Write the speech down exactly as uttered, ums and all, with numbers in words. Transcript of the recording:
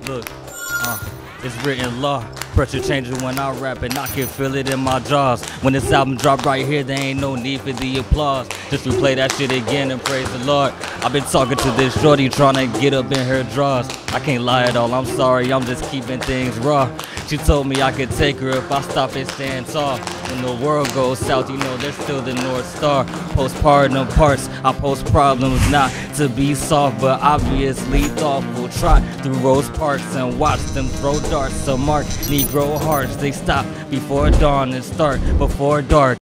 Look, uh, it's written law. Pressure changing when I rap and I can feel it in my jaws. When this album drop right here, there ain't no need for the applause. Just replay that shit again and praise the Lord. I've been talking to this shorty trying to get up in her drawers. I can't lie at all, I'm sorry, I'm just keeping things raw. She told me I could take her if I stop and stand tall. When the world goes south, you know there's still the North Star. Postpartum parts, I post problems not to be solved, but obviously thoughtful. Trot through Rose Parks and watch them throw darts to mark Negro hearts. They stop before dawn and start before dark.